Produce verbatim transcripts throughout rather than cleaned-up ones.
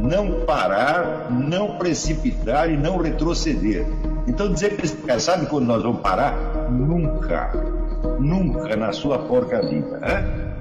não parar, não precipitar e não retroceder. Então dizer que eles sabe quando nós vamos parar? Nunca, nunca na sua porca vida, né?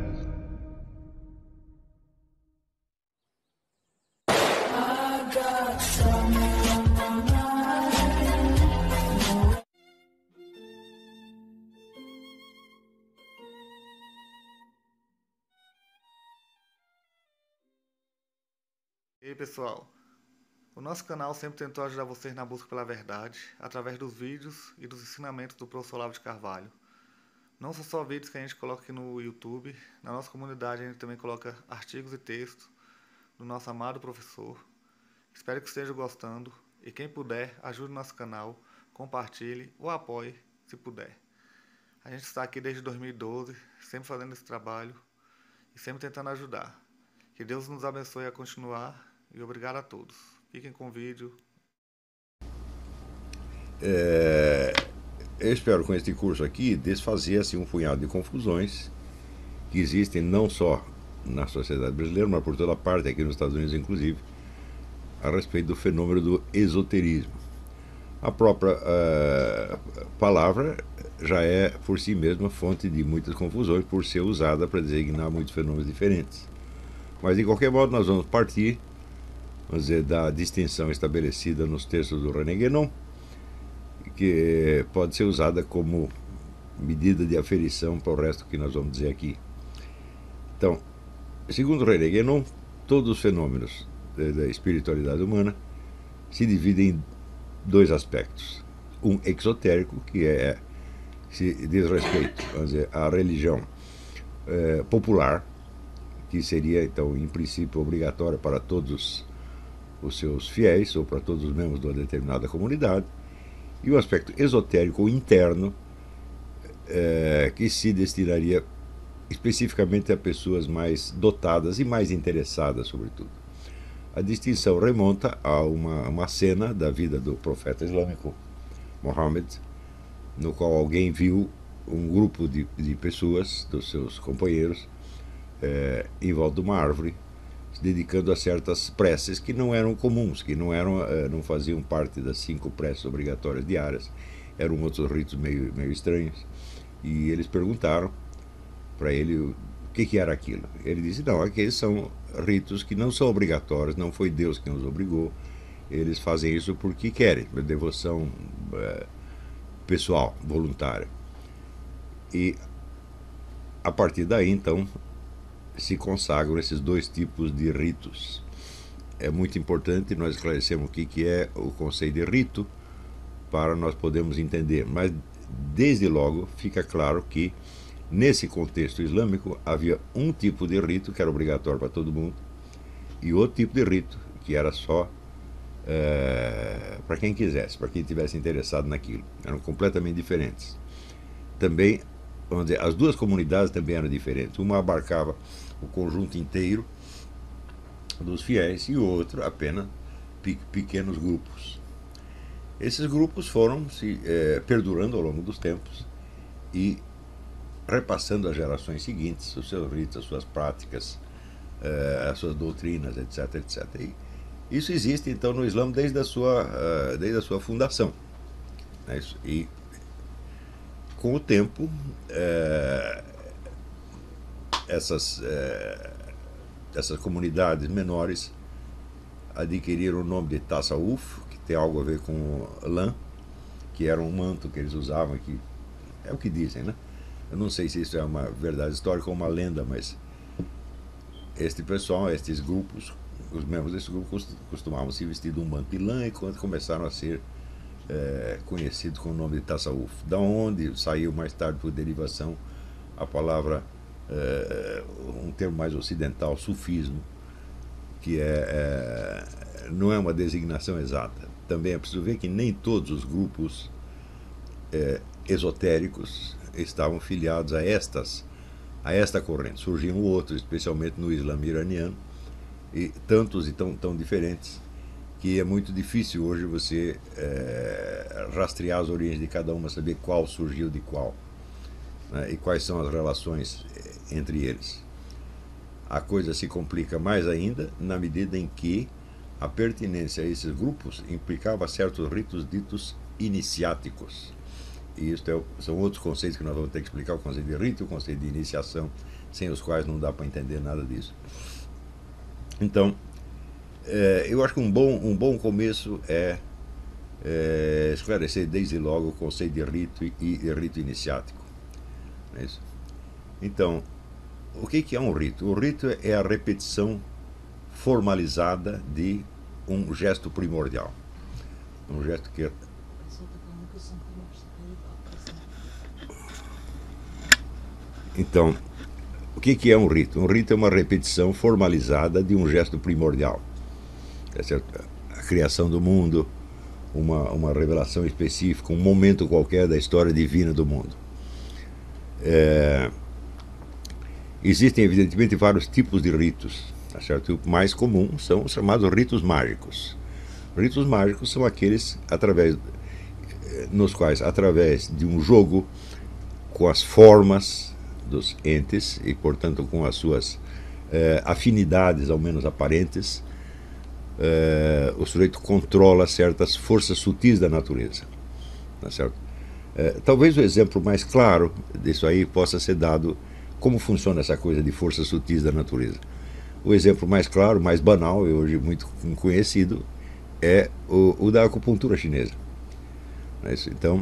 E aí pessoal, o nosso canal sempre tentou ajudar vocês na busca pela verdade, através dos vídeos e dos ensinamentos do professor Olavo de Carvalho. Não são só vídeos que a gente coloca aqui no YouTube, na nossa comunidade a gente também coloca artigos e textos do nosso amado professor. Espero que estejam gostando e quem puder, ajude o nosso canal, compartilhe ou apoie se puder. A gente está aqui desde dois mil e doze, sempre fazendo esse trabalho e sempre tentando ajudar. Que Deus nos abençoe a continuar. E obrigado a todos. Fiquem com o vídeo. É, eu espero com este curso aqui desfazer assim, um punhado de confusões que existem não só na sociedade brasileira, mas por toda parte, aqui nos Estados Unidos inclusive, a respeito do fenômeno do esoterismo. A própria uh, palavra já é por si mesma fonte de muitas confusões por ser usada para designar muitos fenômenos diferentes. Mas de qualquer modo nós vamos partir, vamos dizer, da distinção estabelecida nos textos do René Guénon, que pode ser usada como medida de aferição para o resto que nós vamos dizer aqui. Então, segundo René Guénon, todos os fenômenos da espiritualidade humana se dividem em dois aspectos. Um exotérico, que é, se diz respeito, vamos dizer, à religião é, popular, que seria, então, em princípio, obrigatória para todos os seus fiéis, ou para todos os membros de uma determinada comunidade, e o aspecto esotérico ou interno, é, que se destinaria especificamente a pessoas mais dotadas e mais interessadas, sobretudo. A distinção remonta a uma, uma cena da vida do profeta islâmico, Muhammad, no qual alguém viu um grupo de, de pessoas, dos seus companheiros, É, em volta de uma árvore, se dedicando a certas preces que não eram comuns, que não, eram, é, não faziam parte das cinco preces obrigatórias diárias, eram outros ritos meio, meio estranhos, e eles perguntaram para ele o que, que era aquilo. Ele disse, não, aqueles são ritos que não são obrigatórios, não foi Deus que nos obrigou, eles fazem isso porque querem, devoção é, pessoal, voluntária. E a partir daí, então, se consagram esses dois tipos de ritos. É muito importante nós esclarecermos o que é o conceito de rito para nós podermos entender, mas desde logo fica claro que nesse contexto islâmico havia um tipo de rito que era obrigatório para todo mundo e outro tipo de rito que era só é, para quem quisesse, para quem estivesse interessado naquilo. Eram completamente diferentes. Também, vamos dizer, as duas comunidades também eram diferentes. Uma abarcava o conjunto inteiro dos fiéis e o outro apenas pequenos grupos. Esses grupos foram se é, perdurando ao longo dos tempos e repassando às gerações seguintes os seus ritos, as suas práticas, é, as suas doutrinas, etc, etcétera. E isso existe então no Islã desde a sua, uh, desde a sua fundação. Né? E com o tempo, é, essas, é, essas comunidades menores adquiriram o nome de Tasawuf, que tem algo a ver com lã, que era um manto que eles usavam, que é o que dizem, né? Eu não sei se isso é uma verdade histórica ou uma lenda, mas este pessoal, estes grupos, os membros desse grupo costumavam se vestir de um manto de lã e quando começaram a ser é, conhecidos com o nome de Tasawuf, da onde saiu mais tarde por derivação a palavra, é, um termo mais ocidental, sufismo, que é, é, não é uma designação exata. Também é preciso ver que nem todos os grupos é, esotéricos estavam filiados a estas a esta corrente. Surgiam outros, especialmente no Islã iraniano, e tantos e tão, tão diferentes que é muito difícil hoje você é, rastrear as origens de cada uma, saber qual surgiu de qual, né, e quais são as relações entre eles. A coisa se complica mais ainda na medida em que a pertinência a esses grupos implicava certos ritos ditos iniciáticos. E isso é, são outros conceitos que nós vamos ter que explicar, o conceito de rito e o conceito de iniciação, sem os quais não dá para entender nada disso. Então, é, eu acho que um bom, um bom começo é, é esclarecer desde logo o conceito de rito e, e rito iniciático. É isso? Então, o que, que é um rito? O rito é a repetição formalizada de um gesto primordial. Um gesto que... Então, o que, que é um rito? Um rito é uma repetição formalizada de um gesto primordial. É certo? A criação do mundo, uma, uma revelação específica, um momento qualquer da história divina do mundo. É... Existem, evidentemente, vários tipos de ritos, tá certo? O mais comum são os chamados ritos mágicos. Ritos mágicos são aqueles através, nos quais, através de um jogo com as formas dos entes e, portanto, com as suas eh, afinidades, ao menos aparentes, eh, o sujeito controla certas forças sutis da natureza, tá certo? Eh, talvez o exemplo mais claro disso aí possa ser dado. Como funciona essa coisa de forças sutis da natureza? O exemplo mais claro, mais banal e hoje muito conhecido é o, o da acupuntura chinesa. Então,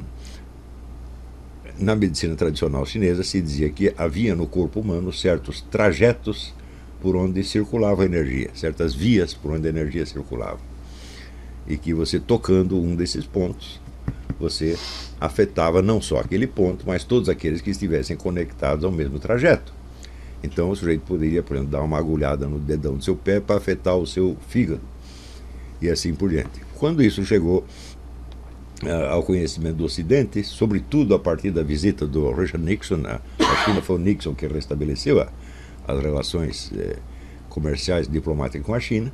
na medicina tradicional chinesa se dizia que havia no corpo humano certos trajetos por onde circulava a energia, certas vias por onde a energia circulava. E que você tocando um desses pontos, você afetava não só aquele ponto, mas todos aqueles que estivessem conectados ao mesmo trajeto. Então o sujeito poderia, por exemplo, dar uma agulhada no dedão do seu pé para afetar o seu fígado, e assim por diante. Quando isso chegou uh, ao conhecimento do Ocidente, sobretudo a partir da visita do Richard Nixon à China, foi o Nixon que restabeleceu a, as relações eh, comerciais e diplomáticas com a China,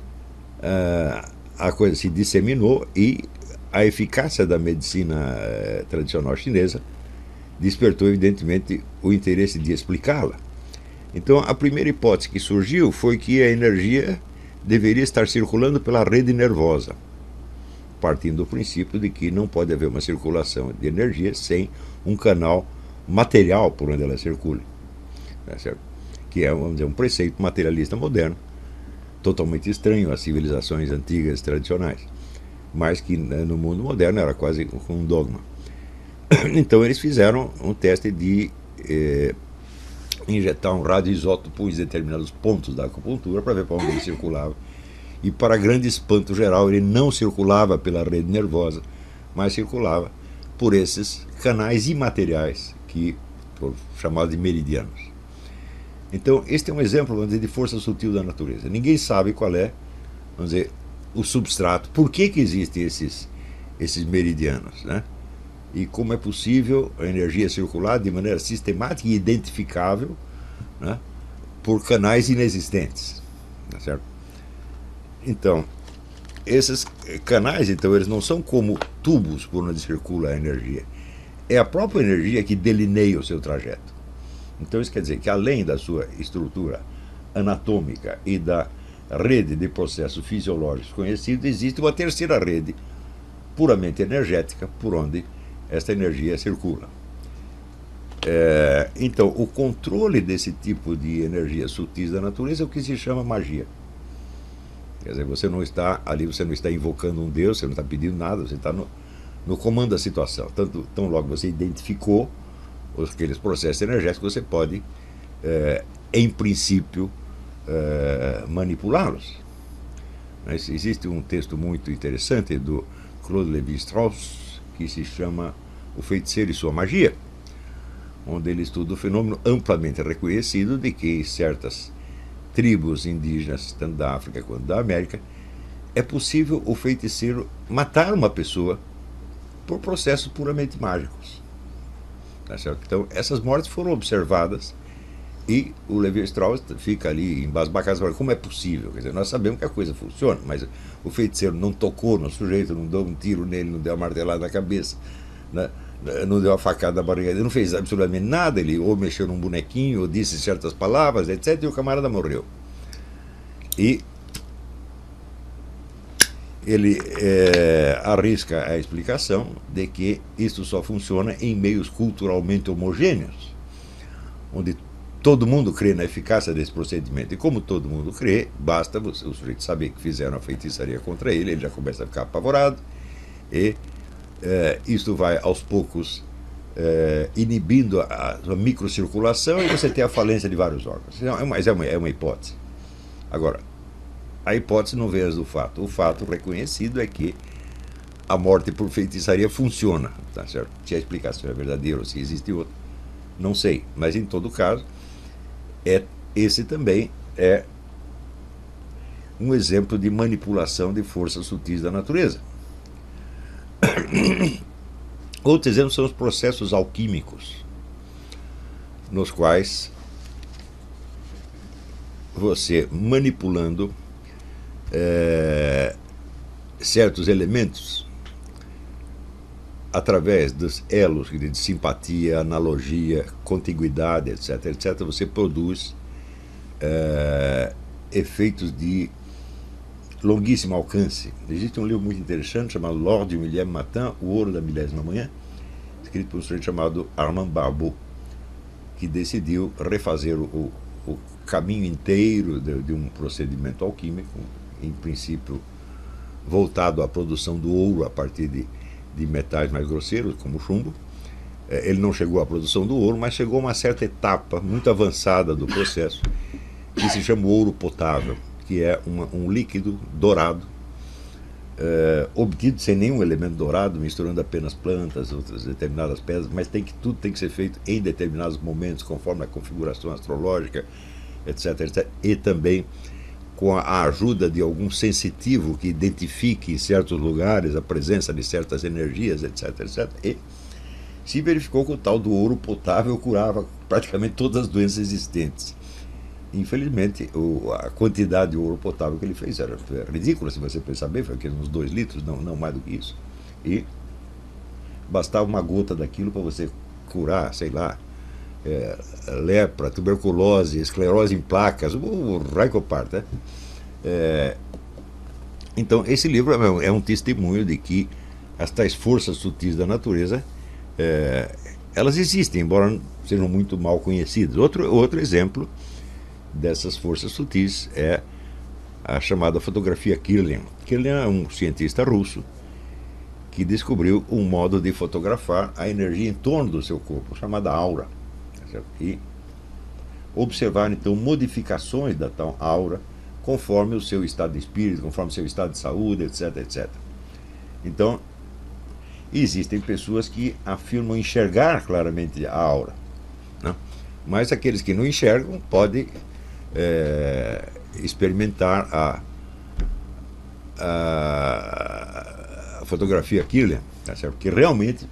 uh, a coisa se disseminou e a eficácia da medicina eh, tradicional chinesa despertou, evidentemente, o interesse de explicá-la. Então, a primeira hipótese que surgiu foi que a energia deveria estar circulando pela rede nervosa, partindo do princípio de que não pode haver uma circulação de energia sem um canal material por onde ela circule, tá certo? Que é, vamos dizer, um preceito materialista moderno, totalmente estranho às civilizações antigas tradicionais, mas que no mundo moderno era quase um dogma. Então eles fizeram um teste de eh, injetar um radioisótopo em determinados pontos da acupuntura para ver para onde ele circulava. E, para grande espanto geral, ele não circulava pela rede nervosa, mas circulava por esses canais imateriais, que foram chamados de meridianos. Então, este é um exemplo, vamos dizer, de força sutil da natureza. Ninguém sabe qual é, vamos dizer, o substrato, por que que existem esses, esses meridianos, né? E como é possível a energia circular de maneira sistemática e identificável, né, por canais inexistentes, tá certo? Então, esses canais, então, eles não são como tubos por onde circula a energia. É a própria energia que delineia o seu trajeto. Então isso quer dizer que, além da sua estrutura anatômica e da rede de processos fisiológicos conhecidos, existe uma terceira rede puramente energética por onde esta energia circula. É, então, o controle desse tipo de energia sutis da natureza é o que se chama magia. Quer dizer, você não está ali, você não está invocando um Deus, você não está pedindo nada, você está no, no comando da situação. Tanto, tão logo você identificou aqueles processos energéticos, você pode, é, em princípio, é, manipulá-los. Mas existe um texto muito interessante do Claude Lévi-Strauss que se chama O Feiticeiro e Sua Magia, onde ele estuda o fenômeno amplamente reconhecido de que em certas tribos indígenas, tanto da África quanto da América, é possível o feiticeiro matar uma pessoa por processos puramente mágicos. Tá certo? Então, essas mortes foram observadas e o Lévi-Strauss fica ali embasbacado, como é possível? Quer dizer, nós sabemos que a coisa funciona, mas o feiticeiro não tocou no sujeito, não deu um tiro nele, não deu uma martelada na cabeça, né? Não deu uma facada na barriga, ele não fez absolutamente nada, ele ou mexeu num bonequinho, ou disse certas palavras, etcétera, e o camarada morreu. E ele é, arrisca a explicação de que isso só funciona em meios culturalmente homogêneos, onde todo mundo crê na eficácia desse procedimento. E como todo mundo crê, basta o sujeito saber que fizeram a feitiçaria contra ele, ele já começa a ficar apavorado, e é, isso vai aos poucos é, inibindo a, a microcirculação, e você tem a falência de vários órgãos. Mas é uma, é uma hipótese. Agora, a hipótese não vem do fato. O fato reconhecido é que a morte por feitiçaria funciona. Tá certo? Se a explicação é verdadeira ou se existe outra, não sei. Mas, em todo caso, é, esse também é um exemplo de manipulação de forças sutis da natureza. Outro exemplo são os processos alquímicos, nos quais você, manipulando É, certos elementos através dos elos de simpatia, analogia, contiguidade, etc, etc, você produz é, efeitos de longuíssimo alcance. Existe um livro muito interessante chamado L'Or du Millième Matin, O Ouro da Milésima Manhã, escrito por um sujeito chamado Armand Barbeau, que decidiu refazer o, o caminho inteiro de, de um procedimento alquímico, em princípio voltado à produção do ouro a partir de, de metais mais grosseiros, como o chumbo. Ele não chegou à produção do ouro, mas chegou a uma certa etapa muito avançada do processo, que se chama ouro potável, que é uma, um líquido dourado, é, obtido sem nenhum elemento dourado, misturando apenas plantas, outras determinadas pedras, mas tem que, tudo tem que ser feito em determinados momentos, conforme a configuração astrológica, etc, etc, e também com a ajuda de algum sensitivo que identifique em certos lugares a presença de certas energias, etc, etc. E se verificou que o tal do ouro potável curava praticamente todas as doenças existentes. Infelizmente, o, a quantidade de ouro potável que ele fez era ridícula, se você pensar bem, foi uns dois litros, não, não mais do que isso. E bastava uma gota daquilo para você curar, sei lá, É, lepra, tuberculose, esclerose em placas, o raio que eu parto, né? É, então, esse livro é um testemunho de que as tais forças sutis da natureza, é, elas existem, embora sejam muito mal conhecidas. Outro, outro exemplo dessas forças sutis é a chamada fotografia Kirlian. Kirlian é um cientista russo que descobriu um modo de fotografar a energia em torno do seu corpo, chamada aura. E observar então modificações da tal aura conforme o seu estado de espírito, conforme o seu estado de saúde, etc, etc. Então, existem pessoas que afirmam enxergar claramente a aura, né? Mas aqueles que não enxergam podem é, experimentar a, a, a fotografia Kirlian, tá certo? Que realmente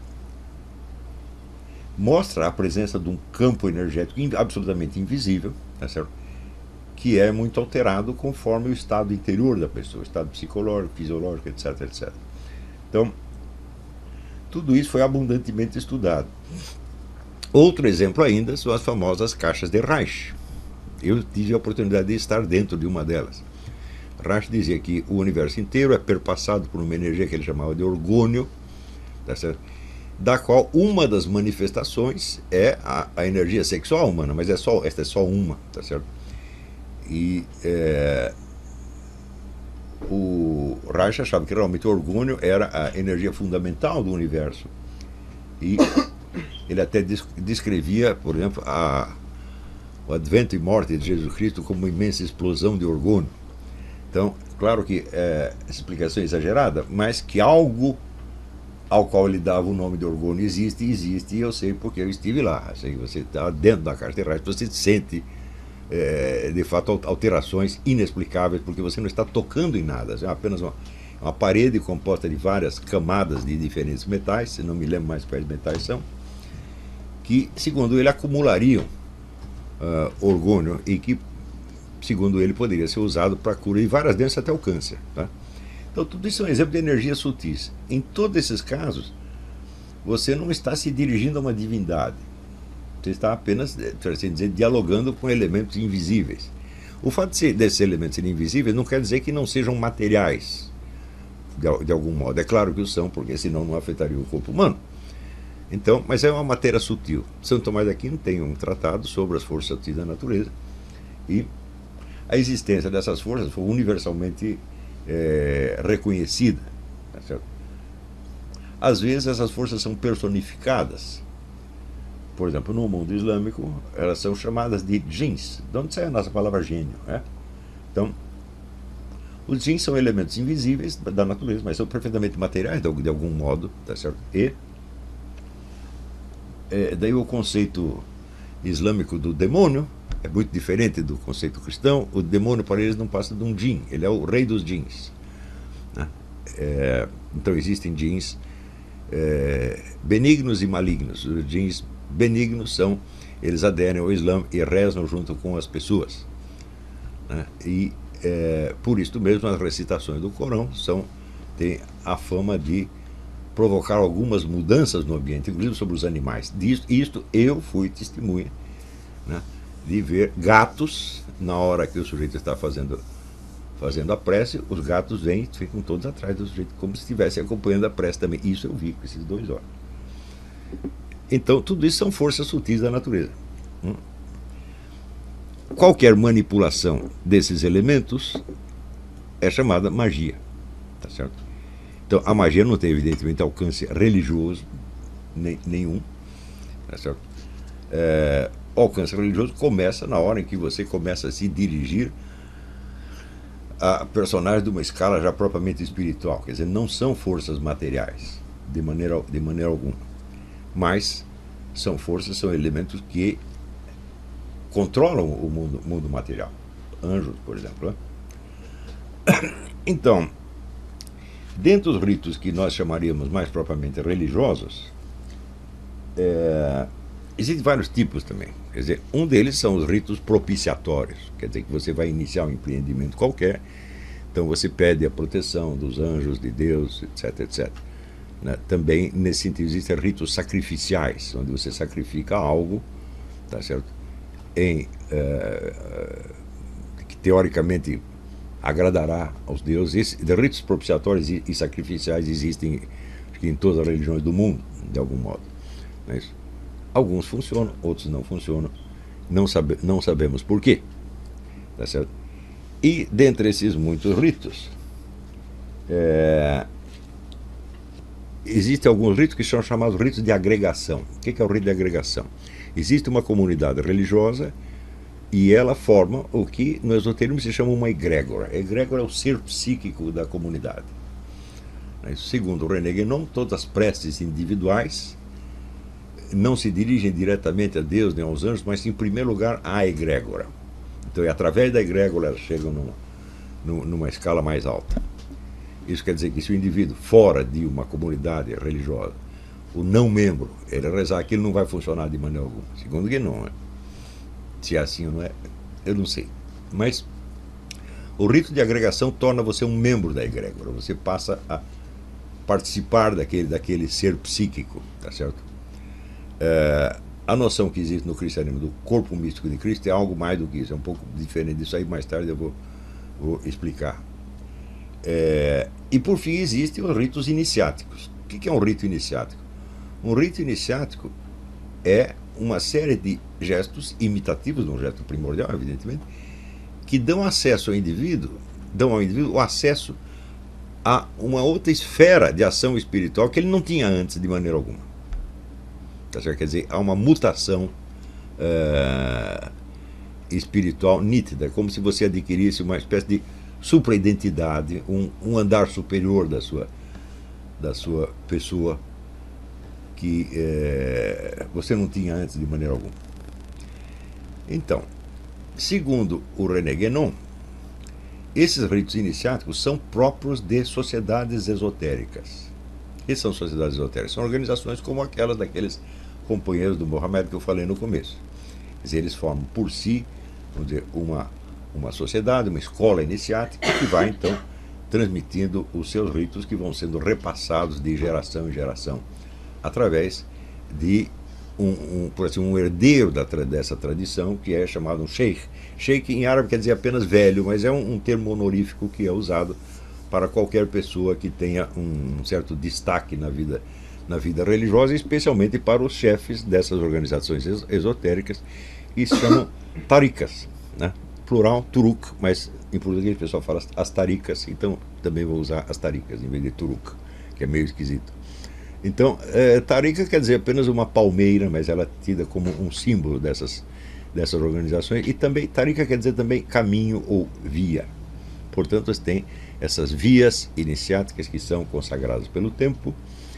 mostra a presença de um campo energético absolutamente invisível, tá certo? Que é muito alterado conforme o estado interior da pessoa, o estado psicológico, fisiológico, etc, et cetera. Então, tudo isso foi abundantemente estudado. Outro exemplo ainda são as famosas caixas de Reich. Eu tive a oportunidade de estar dentro de uma delas. Reich dizia que o universo inteiro é perpassado por uma energia que ele chamava de orgônio, tá certo? Da qual uma das manifestações é a, a energia sexual humana, mas é só, esta é só uma, tá certo? E é, o Reich achava que realmente o orgônio era a energia fundamental do universo. E ele até descrevia, por exemplo, a, o advento e morte de Jesus Cristo como uma imensa explosão de orgônio. Então, claro que é, essa explicação é exagerada, mas que algo ao qual ele dava o nome de orgônio existe, existe, e eu sei porque eu estive lá. Assim, você está dentro da caixa de Reich, você sente, é, de fato, alterações inexplicáveis, porque você não está tocando em nada. É apenas uma, uma parede composta de várias camadas de diferentes metais, se não me lembro mais quais metais são, que, segundo ele, acumulariam uh, orgônio e que, segundo ele, poderia ser usado para cura de várias doenças, até o câncer, tá? Então, tudo isso é um exemplo de energia sutis. Em todos esses casos, você não está se dirigindo a uma divindade. Você está apenas, por assim dizer, dialogando com elementos invisíveis. O fato de ser, desses elementos serem invisíveis não quer dizer que não sejam materiais, de, de algum modo. É claro que o são, porque senão não afetaria o corpo humano. Então, mas é uma matéria sutil. Santo Tomás de Aquino tem um tratado sobre as forças sutis da natureza, e a existência dessas forças foi universalmente é, reconhecida. Tá certo? Às vezes essas forças são personificadas. Por exemplo, no mundo islâmico, elas são chamadas de djinns, de onde sai a nossa palavra gênio. Né? Então, os djinns são elementos invisíveis da natureza, mas são perfeitamente materiais de algum modo, tá certo? E é, daí o conceito islâmico do demônio é muito diferente do conceito cristão. O demônio para eles não passa de um djinn, ele é o rei dos djinns. Né? É, então existem djinns é, benignos e malignos. Os djinns benignos são, eles aderem ao Islã e rezam junto com as pessoas. Né? E é, por isso mesmo as recitações do Corão são, têm a fama de provocar algumas mudanças no ambiente, inclusive sobre os animais. Disto, isto eu fui testemunha, né, de ver gatos, na hora que o sujeito está fazendo, fazendo a prece, os gatos vêm e ficam todos atrás do sujeito, como se estivessem acompanhando a prece também. Isso eu vi com esses dois olhos. Então, tudo isso são forças sutis da natureza. Hum? Qualquer manipulação desses elementos é chamada magia. Tá certo? Então, a magia não tem, evidentemente, alcance religioso nem, nenhum. Tá certo? É, o alcance religioso começa na hora em que você começa a se dirigir a personagens de uma escala já propriamente espiritual. Quer dizer, não são forças materiais, de maneira, de maneira alguma. Mas são forças, são elementos que controlam o mundo, mundo material. Anjos, por exemplo. Né? Então, dentro dos ritos que nós chamaríamos mais propriamente religiosos, é, existem vários tipos também. Quer dizer, um deles são os ritos propiciatórios. Quer dizer que você vai iniciar um empreendimento qualquer, então você pede a proteção dos anjos, de Deus, etc, etcétera. Né? Também, nesse sentido, existem ritos sacrificiais, onde você sacrifica algo, tá certo? Em, uh, que teoricamente agradará aos deuses. De ritos propiciatórios e, e sacrificiais existem, acho que em todas as religiões do mundo, de algum modo. Mas alguns funcionam, outros não funcionam. Não, sabe, não sabemos por quê. Tá certo? E dentre esses muitos ritos, é, existem alguns ritos que são chamados ritos de agregação. O que é o rito de agregação? Existe uma comunidade religiosa e ela forma o que no esoterismo se chama uma egrégora. A egrégora é o ser psíquico da comunidade. Segundo o René Guénon, todas as preces individuais não se dirigem diretamente a Deus nem aos anjos, mas em primeiro lugar à egrégora. Então é através da egrégora elas chegam numa, numa escala mais alta. Isso quer dizer que se o indivíduo fora de uma comunidade religiosa, o não membro, ele rezar aquilo, não vai funcionar de maneira alguma. Segundo Guénon, né? Se é assim ou não é, eu não sei. Mas o rito de agregação torna você um membro da egrégora. Você passa a participar daquele, daquele ser psíquico, tá certo? É, a noção que existe no cristianismo do corpo místico de Cristo é algo mais do que isso. É um pouco diferente disso aí, mais tarde eu vou, vou explicar. É, e por fim existem os ritos iniciáticos. O que é um rito iniciático? Um rito iniciático é uma série de gestos imitativos, um gesto primordial, evidentemente, que dão acesso ao indivíduo, dão ao indivíduo o acesso a uma outra esfera de ação espiritual que ele não tinha antes de maneira alguma. Tá certo? Quer dizer, há uma mutação uh, espiritual nítida, como se você adquirisse uma espécie de supra-identidade, um, um andar superior da sua, da sua pessoa, que é, você não tinha antes de maneira alguma. Então, segundo o René Guénon, esses ritos iniciáticos são próprios de sociedades esotéricas. O que são sociedades esotéricas? São organizações como aquelas daqueles companheiros do Mohammed que eu falei no começo. Quer dizer, eles formam por si, vamos dizer, uma, uma sociedade, uma escola iniciática que vai então transmitindo os seus ritos que vão sendo repassados de geração em geração, através de um, um, por assim, um herdeiro da, dessa tradição, que é chamado um sheikh. Sheikh em árabe quer dizer apenas velho, mas é um, um termo honorífico que é usado para qualquer pessoa que tenha um certo destaque na vida, na vida religiosa, especialmente para os chefes dessas organizações esotéricas, que se chamam tarikas, né? Plural, turuk, mas em português o pessoal fala as tarikas, então também vou usar as tarikas em vez de turuk, que é meio esquisito. Então, é, tarika quer dizer apenas uma palmeira, mas ela é tida como um símbolo dessas, dessas organizações, e também tarika quer dizer também caminho ou via. Portanto, você tem essas vias iniciáticas que são consagradas pelo tempo,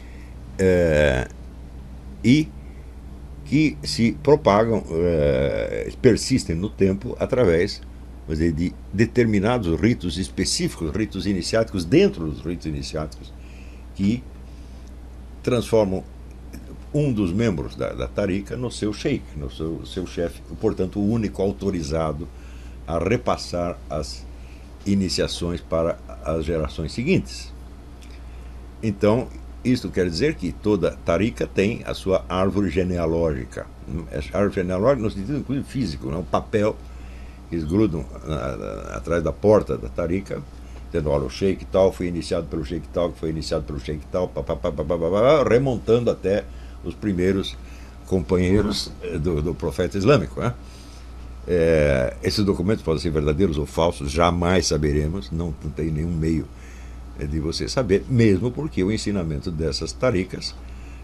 é, e que se propagam, é, persistem no tempo através, vamos dizer, de determinados ritos específicos, ritos iniciáticos dentro dos ritos iniciáticos, que transformam um dos membros da, da tarika no seu sheikh, no seu, seu chefe, portanto o único autorizado a repassar as iniciações para as gerações seguintes. Então, isto quer dizer que toda tarika tem a sua árvore genealógica. A árvore genealógica no sentido inclusive físico, né? Um papel que eles grudam na, na, atrás da porta da tarika, dizendo, olha, o sheik tal foi iniciado pelo sheik tal, que foi iniciado pelo sheik tal, pá, pá, pá, pá, pá, pá, remontando até os primeiros companheiros do, do profeta islâmico, né? É, esses documentos podem ser verdadeiros ou falsos, jamais saberemos, não, não tem nenhum meio de você saber, mesmo porque o ensinamento dessas tarikas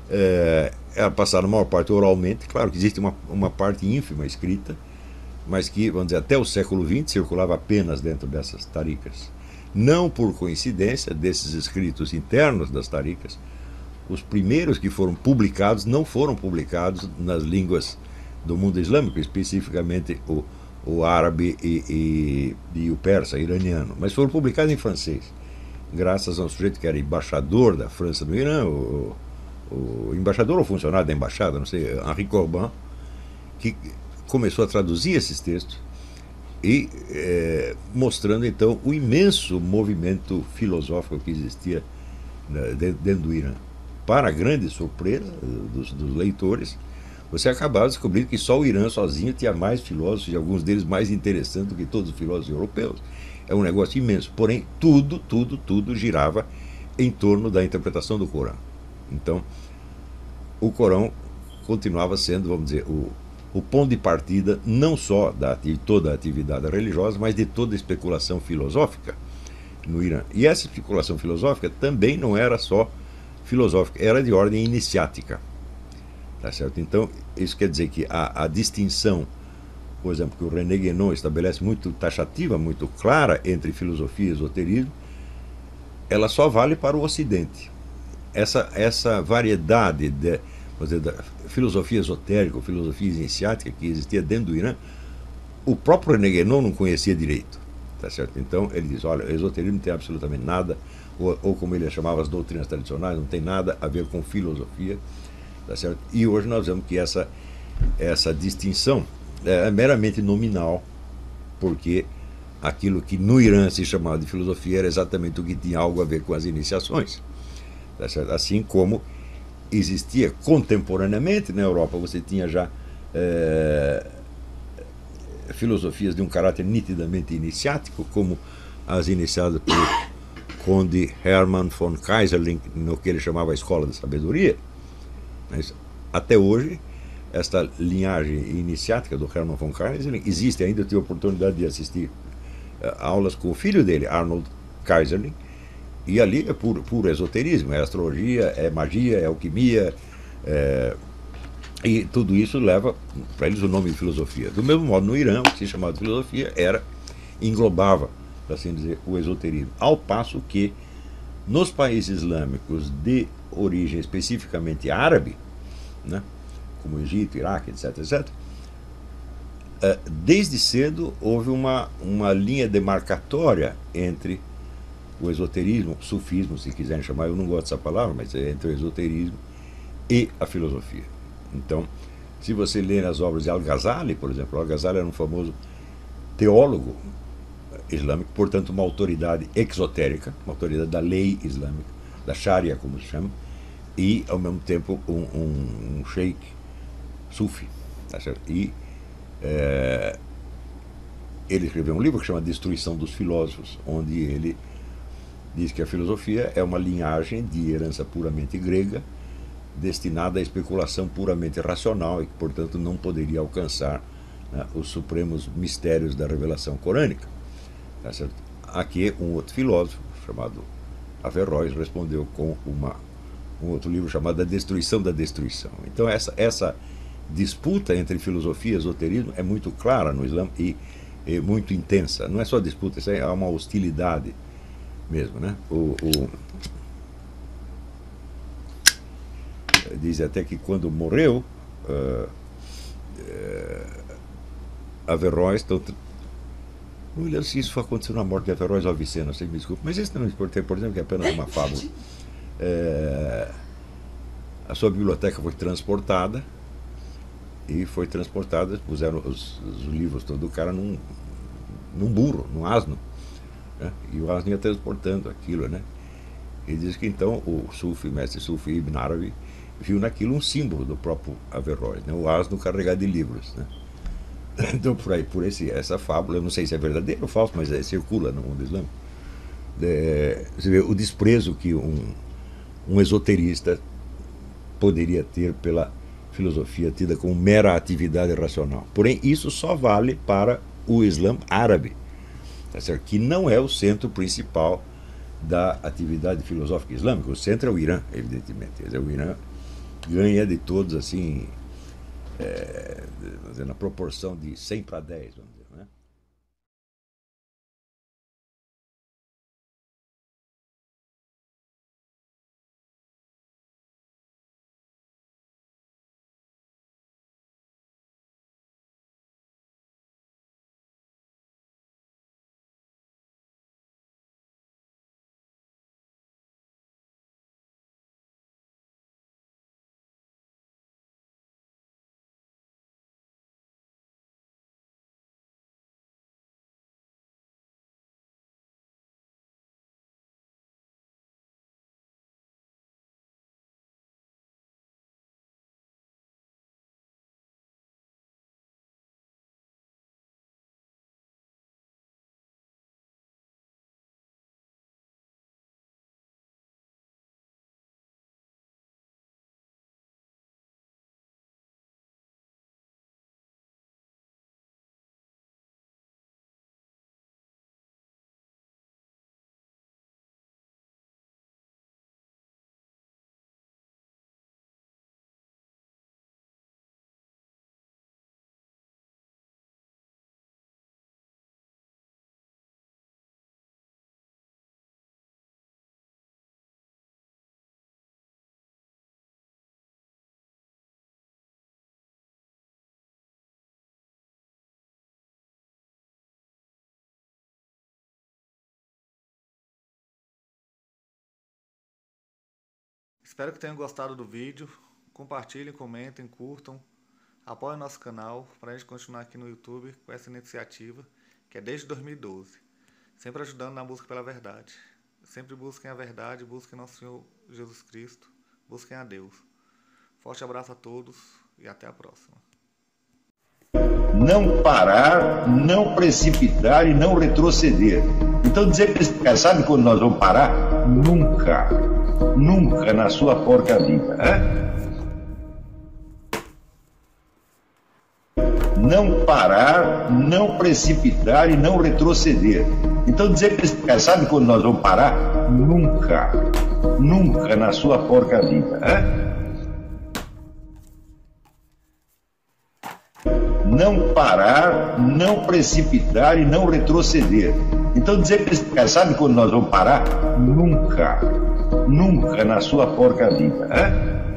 é, é passado a maior parte oralmente. Claro que existe uma, uma parte ínfima escrita, mas que, vamos dizer, até o século vinte circulava apenas dentro dessas tarikas. Não por coincidência, desses escritos internos das tarikas, os primeiros que foram publicados não foram publicados nas línguas do mundo islâmico, especificamente o, o árabe e, e, e o persa, iraniano, mas foram publicados em francês, graças a um sujeito que era embaixador da França no Irã, o, o embaixador ou funcionário da embaixada, não sei, Henri Corbin, que começou a traduzir esses textos e é, mostrando então o imenso movimento filosófico que existia, né, dentro do Irã. Para a grande surpresa dos, dos leitores, você acabava descobrindo que só o Irã sozinho tinha mais filósofos, e alguns deles mais interessantes do que todos os filósofos europeus. É um negócio imenso. Porém, tudo, tudo, tudo girava em torno da interpretação do Corão. Então, o Corão continuava sendo, vamos dizer, o, o ponto de partida não só da, de toda a atividade religiosa, mas de toda a especulação filosófica no Irã. E essa especulação filosófica também não era só filosófica, era de ordem iniciática. Tá certo? Então, isso quer dizer que a, a distinção, por exemplo, que o René Guénon estabelece muito taxativa, muito clara entre filosofia e esoterismo, ela só vale para o Ocidente. Essa, essa variedade de, vamos dizer, da filosofia esotérica, ou filosofia iniciática que existia dentro do Irã, o próprio René Guénon não conhecia direito. Tá certo? Então, ele diz, olha, o esoterismo não tem absolutamente nada, ou, ou como ele chamava as doutrinas tradicionais, não tem nada a ver com filosofia. Tá certo? E hoje nós vemos que essa, essa distinção é meramente nominal, porque aquilo que no Irã se chamava de filosofia era exatamente o que tinha algo a ver com as iniciações. Tá certo? Assim como existia contemporaneamente na Europa, você tinha já é, filosofias de um caráter nitidamente iniciático, como as iniciadas pelo conde Hermann von Keyserling, no que ele chamava a Escola da Sabedoria. Mas até hoje, esta linhagem iniciática do Hermann von Keyserling existe ainda. Eu tive a oportunidade de assistir uh, aulas com o filho dele, Arnold Keyserling, e ali é puro, puro esoterismo, é astrologia, é magia, é alquimia, é, e tudo isso leva para eles o nome de filosofia. Do mesmo modo, no Irã, o que se chamava de filosofia era, englobava, por assim dizer, o esoterismo, ao passo que nos países islâmicos de origem especificamente árabe, né, como o Egito, Iraque, etc, etcétera, desde cedo houve uma, uma linha demarcatória entre o esoterismo, o sufismo, se quiserem chamar, eu não gosto dessa palavra, mas é entre o esoterismo e a filosofia. Então, se você ler as obras de Al-Ghazali, por exemplo, Al-Ghazali era um famoso teólogo islâmico, portanto uma autoridade exotérica, uma autoridade da lei islâmica, da Sharia, como se chama, e ao mesmo tempo um, um, um sheikh sufi, tá certo? E é, ele escreveu um livro que chama Destruição dos Filósofos, onde ele diz que a filosofia é uma linhagem de herança puramente grega, destinada à especulação puramente racional e que, portanto, não poderia alcançar, né, os supremos mistérios da revelação corânica. Tá certo? Aqui, um outro filósofo, chamado Averroes, respondeu com uma, um outro livro chamado A Destruição da Destruição. Então, essa, essa disputa entre filosofia e esoterismo é muito clara no Islã e, e muito intensa. Não é só disputa, isso é uma hostilidade mesmo, né? O, o, diz até que quando morreu, uh, uh, Averroes, então, não lembro se isso aconteceu na morte de Averroes ou Avicena, sei, me desculpe, mas isso não importa, por exemplo, que é apenas uma fábula. É, a sua biblioteca foi transportada, e foi transportada, puseram os, os livros todos do cara num, num burro, num asno, né? E o asno ia transportando aquilo, né? E diz que então o Sufi, mestre Sufi Ibn Arabi, viu naquilo um símbolo do próprio Averroes, né? O asno carregado de livros, né? Então, por aí, por esse, essa fábula, eu não sei se é verdadeira ou falsa, mas é, circula no mundo islâmico. É, você vê o desprezo que um, um esoterista poderia ter pela filosofia tida como mera atividade racional. Porém, isso só vale para o Islã árabe, tá certo? Que não é o centro principal da atividade filosófica islâmica. O centro é o Irã, evidentemente. Quer dizer, o Irã ganha de todos, assim, é, na proporção de cem para dez, vamos dizer, né? Espero que tenham gostado do vídeo. Compartilhem, comentem, curtam. Apoiem nosso canal para a gente continuar aqui no YouTube com essa iniciativa que é desde dois mil e doze. Sempre ajudando na busca pela verdade. Sempre busquem a verdade, busquem nosso Senhor Jesus Cristo, busquem a Deus. Forte abraço a todos e até a próxima. Não parar, não precipitar e não retroceder. Então dizer para esse cara, sabe quando nós vamos parar? Nunca. Nunca na sua porca vida. Hein? Não parar, não precipitar e não retroceder. Então dizer para esse cara, sabe quando nós vamos parar? Nunca. Nunca na sua porca vida. Hein? Não parar, não precipitar e não retroceder. Então dizer para esse cara, sabe quando nós vamos parar? Nunca. Nunca na sua porca vida. Hein?